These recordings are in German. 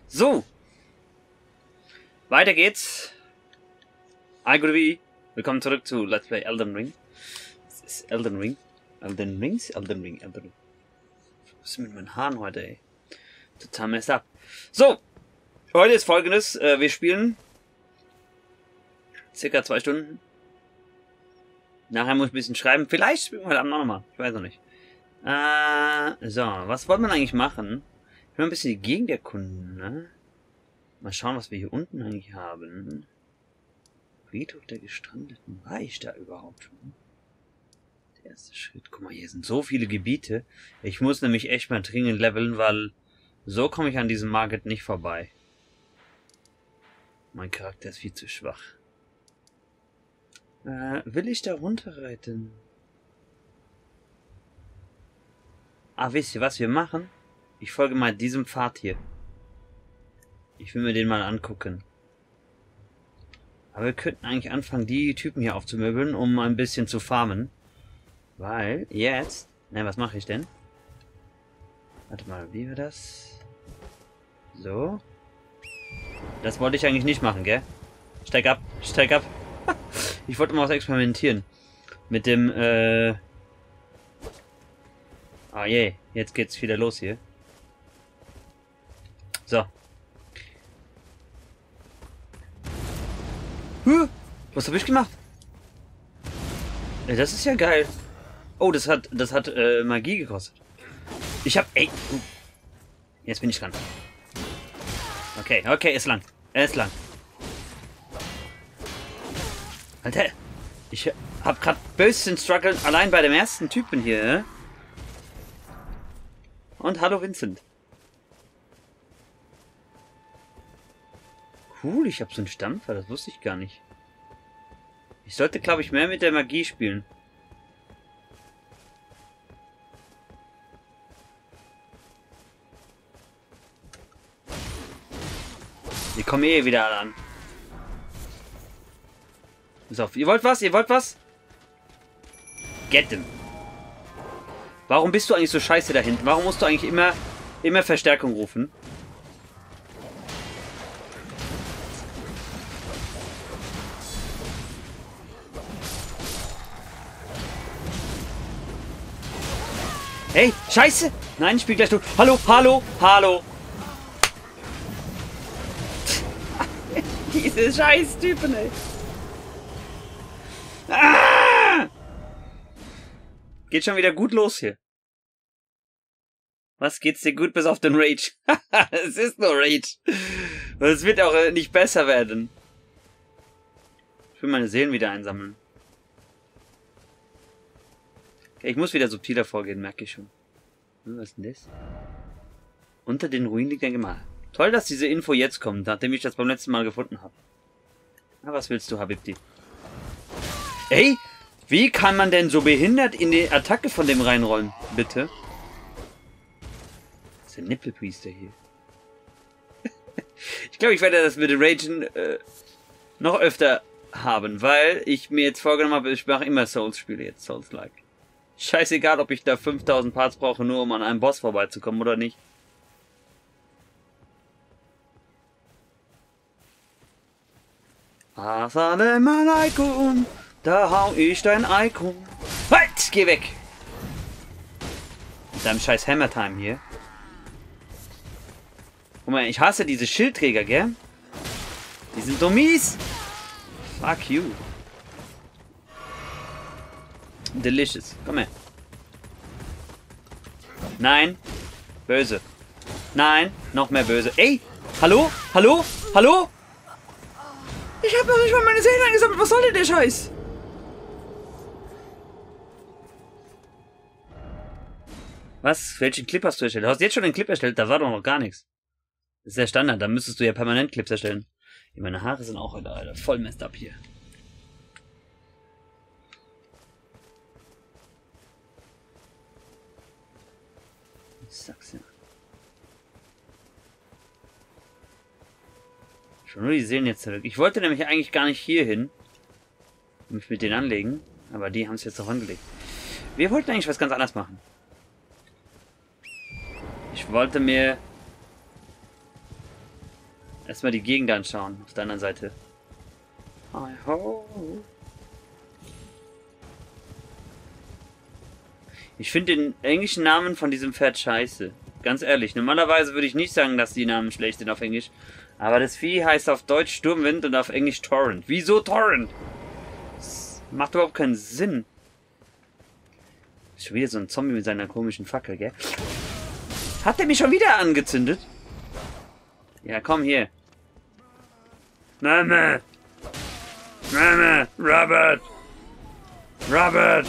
So. Weiter geht's. Hi, willkommen zurück zu Let's Play Elden Ring. Das ist Elden Ring. Elden Ring. Was ist mit meinen Haaren heute, ey? Total messed up. So. Heute ist Folgendes. Wir spielen circa 2 Stunden. Nachher muss ich ein bisschen schreiben. Vielleicht spielen wir heute Abend noch mal. Ich weiß noch nicht. So. Was wollte man eigentlich machen? Ich will ein bisschen die Gegend erkunden, ne? Mal schauen, was wir hier unten eigentlich haben. Friedhof der Gestrandeten. War ich da überhaupt schon? Der erste Schritt. Guck mal, hier sind so viele Gebiete. Ich muss nämlich echt mal dringend leveln, weil so komme ich an diesem Market nicht vorbei. Mein Charakter ist viel zu schwach. Will ich da runterreiten? Ah, wisst ihr, was wir machen? Ich folge mal diesem Pfad hier. Ich will mir den mal angucken. Aber wir könnten eigentlich anfangen, die Typen hier aufzumöbeln, um ein bisschen zu farmen. Weil jetzt... Ne, was mache ich denn? Warte mal, wie war das? So. Das wollte ich eigentlich nicht machen, gell? Steig ab, steig ab. Ich wollte mal was experimentieren. Mit dem, Ah je, jetzt geht's wieder los hier. So. Was habe ich gemacht? Das ist ja geil. Oh, das hat Magie gekostet. Ich hab... Ey. Jetzt bin ich dran. Okay, okay, ist lang. Ist lang. Alter. Ich hab grad bösen Struggle allein bei dem ersten Typen hier. Und hallo Vincent. Cool, ich habe so einen Stampfer, das wusste ich gar nicht. Ich sollte, glaube ich, mehr mit der Magie spielen. Die kommen eh wieder alle an. Pass auf, ihr wollt was? Ihr wollt was? Get them. Warum bist du eigentlich so scheiße da hinten? Warum musst du eigentlich immer Verstärkung rufen? Hey, scheiße! Nein, ich spiel gleich durch. Hallo, hallo, hallo! Diese Scheiß-Typen, ey! Ah! Geht schon wieder gut los hier. Was geht's dir gut bis auf den Rage? Es ist nur Rage. Und es wird auch nicht besser werden. Ich will meine Seelen wieder einsammeln. Okay, ich muss wieder subtiler vorgehen, merke ich schon. Was ist denn das? Unter den Ruinen liegt ein Gemahl. Toll, dass diese Info jetzt kommt, nachdem ich das beim letzten Mal gefunden habe. Na, was willst du, Habibti? Ey, wie kann man denn so behindert in die Attacke von dem reinrollen? Bitte? Das ist ein Nippelpriester hier. Ich glaube, ich werde das mit den Ragen noch öfter haben, weil ich mir jetzt vorgenommen habe, ich mache immer Souls-Spiele jetzt, Souls-like. Scheißegal, ob ich da 5000 Parts brauche, nur um an einem Boss vorbeizukommen oder nicht. Assalamu alaikum, da hau ich dein Icon. Halt, geh weg! Mit deinem scheiß Hammer Time hier. Guck mal, ich hasse diese Schildträger, gell? Die sind so mies. Fuck you. Delicious. Komm her. Nein. Böse. Nein. Noch mehr böse. Ey. Hallo? Hallo? Hallo? Ich habe noch nicht mal meine Seelen eingesammelt. Was soll denn der Scheiß? Was? Welchen Clip hast du erstellt? Du hast jetzt schon einen Clip erstellt. Da war doch noch gar nichts. Das ist der Standard. Da müsstest du ja permanent Clips erstellen. Meine Haare sind auch heute, Alter, voll messed up hier. Sag's ja. Schon nur die Seelen jetzt zurück. Ich wollte nämlich eigentlich gar nicht hier hin. Mich mit denen anlegen. Aber die haben es jetzt auch angelegt. Wir wollten eigentlich was ganz anderes machen. Ich wollte mir Erstmal die Gegend anschauen, auf der anderen Seite. Hi ho. Ich finde den englischen Namen von diesem Pferd scheiße. Ganz ehrlich, normalerweise würde ich nicht sagen, dass die Namen schlecht sind auf Englisch. Aber das Vieh heißt auf Deutsch Sturmwind und auf Englisch Torrent. Wieso Torrent? Das macht überhaupt keinen Sinn. Ist schon wieder so ein Zombie mit seiner komischen Fackel, gell? Hat der mich schon wieder angezündet? Ja, komm hier. Mama! Mama! Robert! Robert!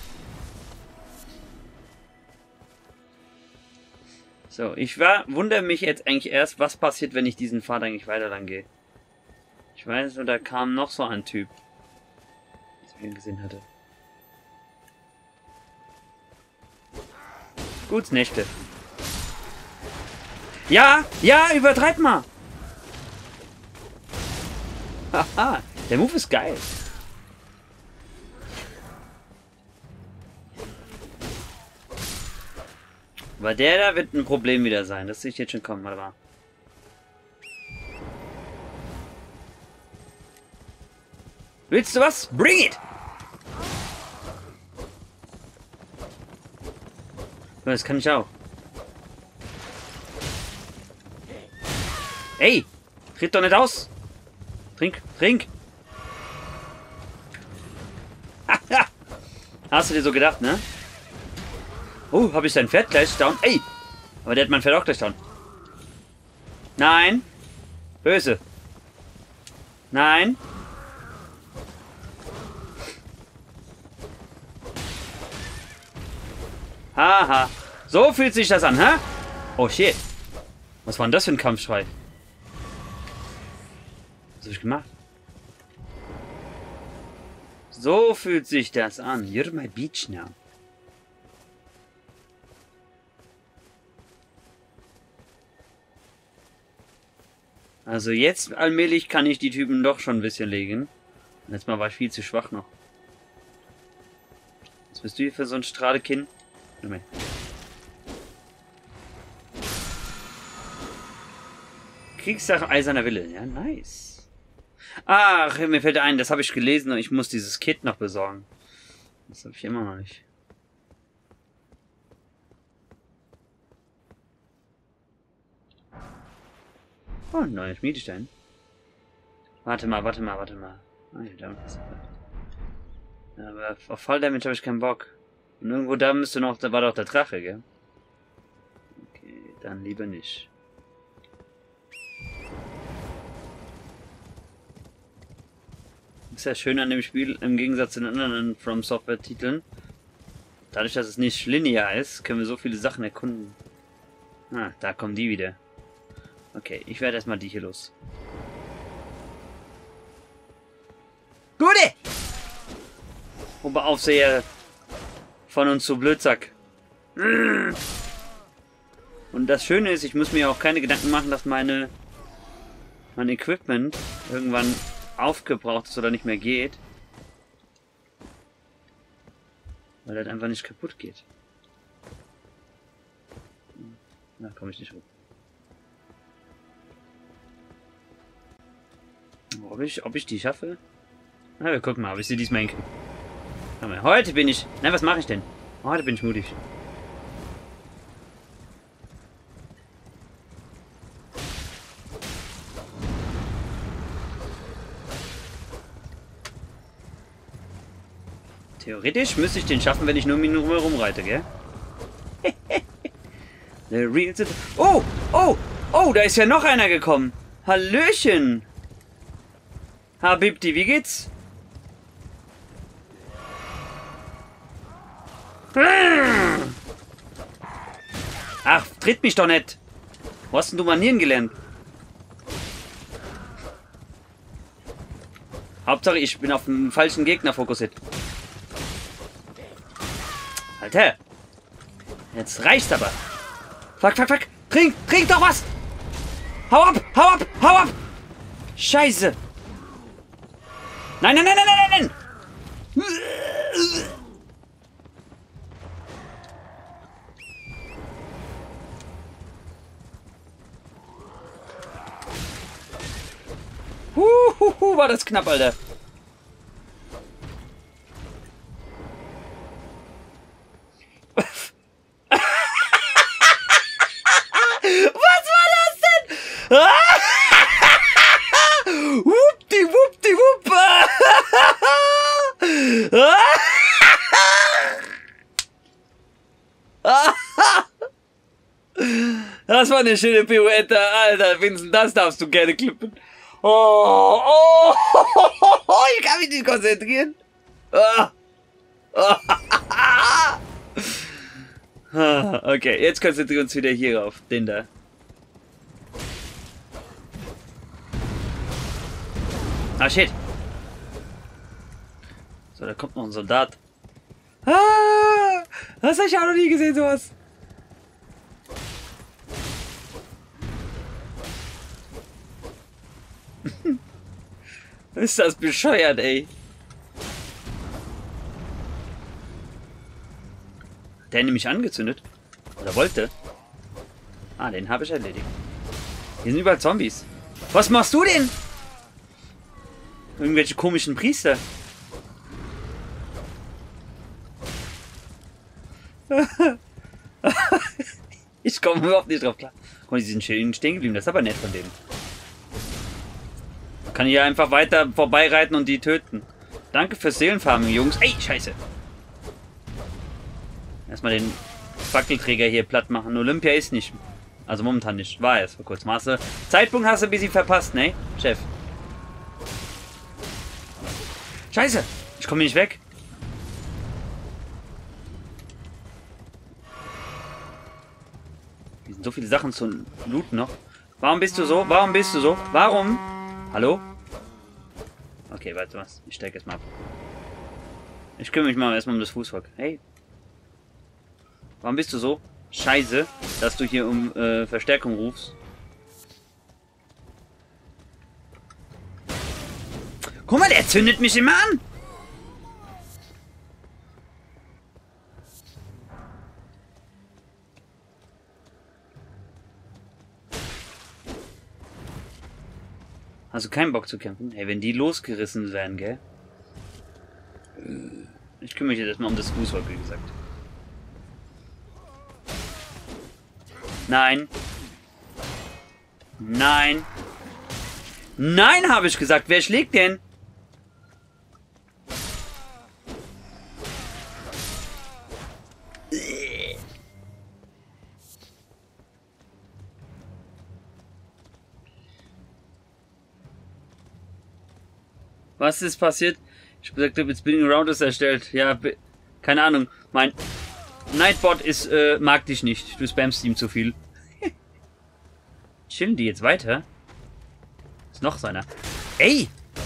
So, wundere mich jetzt eigentlich erst, was passiert, wenn ich diesen Pfad eigentlich weiter lang gehe. Ich weiß nur, da kam noch so ein Typ, den ich ihn gesehen hatte. Gut, Nächte. Ja, ja, übertreib mal. Haha, der Move ist geil. Aber der da wird ein Problem wieder sein. Das sehe ich jetzt schon kommen, warte mal. Willst du was? Bring it! Das kann ich auch. Ey! Tritt doch nicht aus! Trink, trink! Hast du dir so gedacht, ne? Oh, habe ich sein Pferd gleich down? Ey! Aber der hat mein Pferd auch gleich down. Nein! Böse! Nein! Haha! So fühlt sich das an, hä? Oh shit! Was war denn das für ein Kampfschrei? Was habe ich gemacht? So fühlt sich das an. You're my beach now. Also jetzt allmählich kann ich die Typen doch schon ein bisschen legen. Letztes Mal war ich viel zu schwach noch. Was bist du hier für so ein Strahlekin? Kriegssache Eiserner Wille. Ja, nice. Ach, mir fällt ein, das habe ich gelesen und ich muss dieses Kit noch besorgen. Das habe ich immer noch nicht. Oh, ein neuer Schmiedestein. Warte mal. Ah, ja, da ist er. Aber auf Falldamage habe ich keinen Bock. Und irgendwo da müsste noch, da war doch der Drache, gell? Okay, dann lieber nicht. Das ist ja schön an dem Spiel, im Gegensatz zu den anderen From Software Titeln. Dadurch, dass es nicht linear ist, können wir so viele Sachen erkunden. Ah, da kommen die wieder. Okay, ich werde erstmal die hier los. Gute! Oberaufseher von uns zu Blödsack. Und das Schöne ist, ich muss mir auch keine Gedanken machen, dass mein Equipment irgendwann aufgebraucht ist oder nicht mehr geht. Weil das einfach nicht kaputt geht. Da komme ich nicht hoch. Ob ich die schaffe? Na, wir gucken mal, ob ich sie diesmal hinkriege. Heute bin ich... Na, was mache ich denn? Heute bin ich mutig. Theoretisch müsste ich den schaffen, wenn ich nur Minuten rumreite, gell? Oh! Oh! Oh, da ist ja noch einer gekommen. Hallöchen! Habibti, wie geht's? Ach, tritt mich doch nicht. Wo hast denn du Manieren gelernt? Hauptsache, ich bin auf den falschen Gegner fokussiert. Alter. Jetzt reicht's aber. Fuck. Trink doch was. Hau ab. Scheiße. Nein. War das knapp, Alter. Was war das denn? Wuppdiwuppdiwupp. Das war eine schöne Pirouette, Alter. Vincent, das darfst du gerne klippen. Oh, ich kann mich nicht konzentrieren. Okay, jetzt konzentrieren wir uns wieder hier auf den da. Ah, shit. So, da kommt noch ein Soldat. Das habe ich auch noch nie gesehen, sowas. Ist das bescheuert, ey. Der nämlich angezündet. Oder wollte. Ah, den habe ich erledigt. Hier sind überall Zombies. Was machst du denn? Irgendwelche komischen Priester. Ich komme überhaupt nicht drauf klar. Und die sind schön stehen geblieben. Das ist aber nett von denen. Kann ich ja einfach weiter vorbeireiten und die töten. Danke fürs Seelenfarming, Jungs. Ey, scheiße. Erstmal den Fackelträger hier platt machen. Olympia ist nicht. Also momentan nicht. War erst vor kurzem. Zeitpunkt hast du ein bisschen verpasst, ne? Chef. Scheiße. Ich komme nicht weg. Hier sind so viele Sachen zu looten noch. Warum bist du so? Warum bist du so? Warum? Hallo? Okay, warte was. Ich steige jetzt mal ab. Ich kümmere mich mal erstmal um das Fußvolk. Hey. Warum bist du so scheiße, dass du hier um Verstärkung rufst? Guck mal, der zündet mich immer an! Hast du keinen Bock zu kämpfen? Hey, wenn die losgerissen werden, gell? Ich kümmere mich jetzt erstmal um das Fußvolk, wie gesagt. Nein. Nein. Nein, habe ich gesagt. Wer schlägt denn? Was ist passiert? Ich habe gesagt, jetzt Spinning Around ist erstellt. Ja, keine Ahnung. Mein Nightbot ist, mag dich nicht. Du spammst ihm zu viel. Chillen die jetzt weiter? Ist noch so einer. Ey!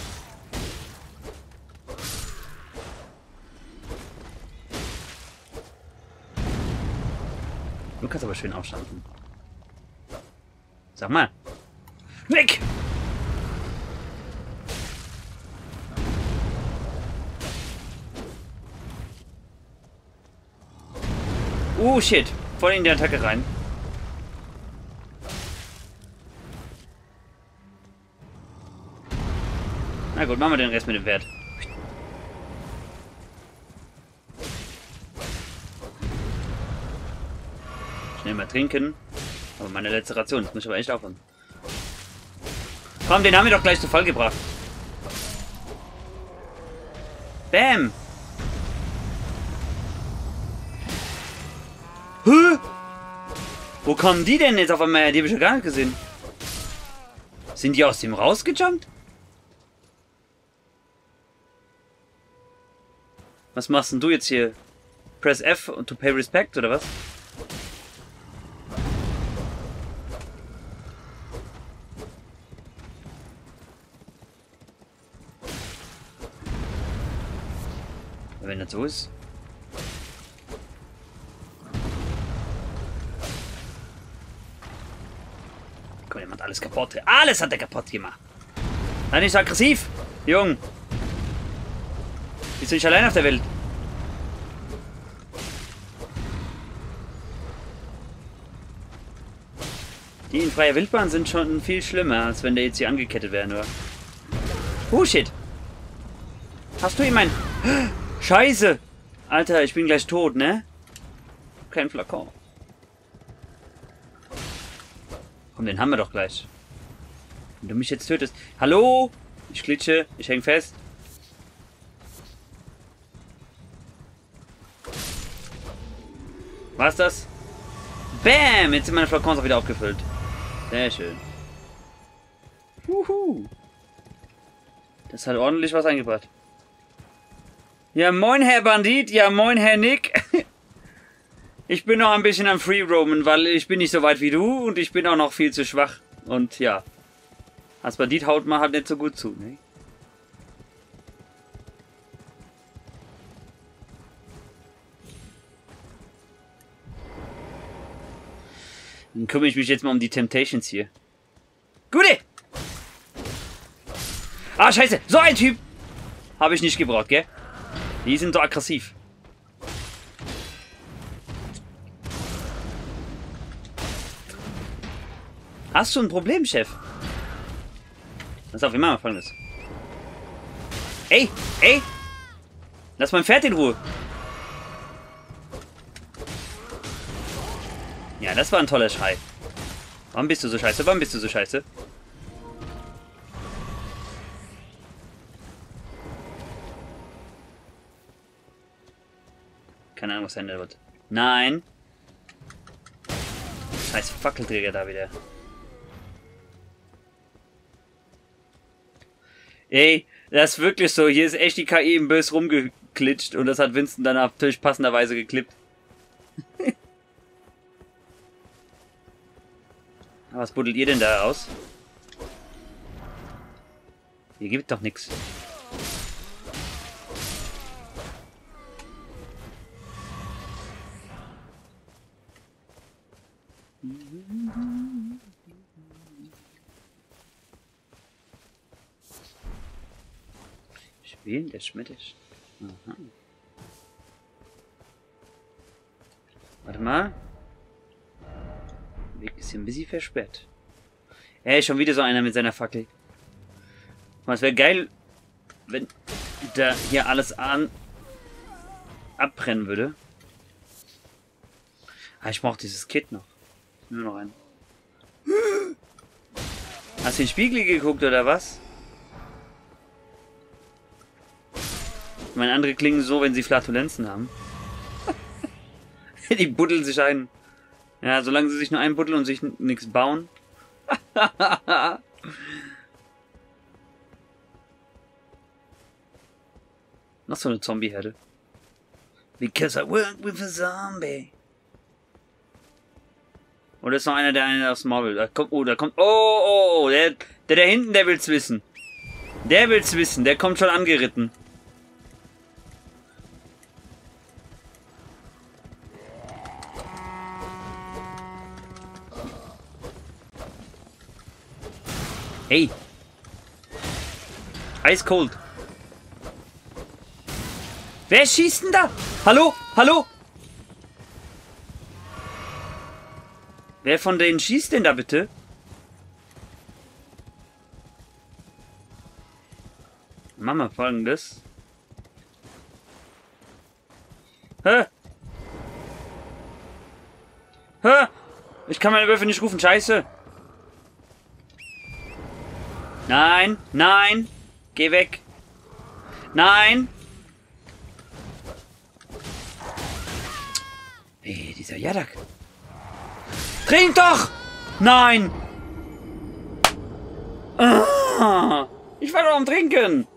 Du kannst aber schön aufstanden. Sag mal. Weg! Oh shit, voll in die Attacke rein. Na gut, machen wir den Rest mit dem Wert. Schnell mal trinken. Aber meine letzte Ration, das muss ich aber echt aufhören. Komm, den haben wir doch gleich zu Fall gebracht. Bam! Hä? Wo kommen die denn jetzt auf einmal her? Die habe ich ja gar nicht gesehen. Sind die aus dem rausgejumpt? Was machst denn du jetzt hier? Press F to pay respect, oder was? Wenn das so ist. Komm, der macht alles kaputt. Alles hat er kaputt gemacht. Sei nicht so aggressiv, Jung. Bist du nicht allein auf der Welt? Die in freier Wildbahn sind schon viel schlimmer, als wenn der jetzt hier angekettet wäre, nur. Oh, shit. Hast du ihn mein... Scheiße. Alter, ich bin gleich tot, ne? Kein Flakon. Komm, den haben wir doch gleich. Wenn du mich jetzt tötest... Hallo? Ich glitsche. Ich häng fest. Was das? Bam! Jetzt sind meine Flakons auch wieder aufgefüllt. Sehr schön. Das hat ordentlich was eingebracht. Ja, moin, Herr Bandit. Ja, moin, Herr Nick. Ich bin noch ein bisschen am Free-Roamen, weil ich bin nicht so weit wie du und ich bin auch noch viel zu schwach. Und ja, als Bandit haut man halt nicht so gut zu, ne? Dann kümmere ich mich jetzt mal um die Temptations hier. Gute! Ah, scheiße! So ein Typ! Habe ich nicht gebraucht, gell? Die sind so aggressiv. Hast du ein Problem, Chef? Pass auf, wir machen mal Folgendes. Ey! Ey! Lass mein Pferd in Ruhe! Ja, das war ein toller Schrei. Warum bist du so scheiße? Warum bist du so scheiße? Keine Ahnung, was ändern wird. Nein! Scheiß Fackelträger da wieder. Ey, das ist wirklich so. Hier ist echt die KI im Bös rumgeklitscht und das hat Winston dann natürlich passenderweise geklippt. Was buddelt ihr denn da aus? Hier gibt doch nichts. Spielen der Schmittisch. Aha. Warte mal. Der Weg ist hier ein bisschen versperrt. Ey, schon wieder so einer mit seiner Fackel. Es wäre geil, wenn da hier alles abbrennen würde. Ah, ich brauche dieses Kit noch. Nur noch einen. Hast du in den Spiegel geguckt oder was? Meine andere klingen so, wenn sie Flatulenzen haben. Die buddeln sich ein. Ja, solange sie sich nur einbuddeln und sich nichts bauen. Noch so eine Zombie-Herde. Because I work with a zombie. Oder ist noch einer, der einen aufs Maul will? Da kommt, oh, da kommt. Oh, der hinten, der will's wissen. Der will's wissen, der kommt schon angeritten. Hey! Eiskold! Wer schießt denn da? Hallo? Hallo? Wer von denen schießt denn da bitte? Machen wir Folgendes. Hä? Hä? Ich kann meine Wölfe nicht rufen, scheiße! Nein, nein, geh weg. Nein. Ey, dieser Yadak. Trink doch! Nein. Ah, ich war doch am Trinken.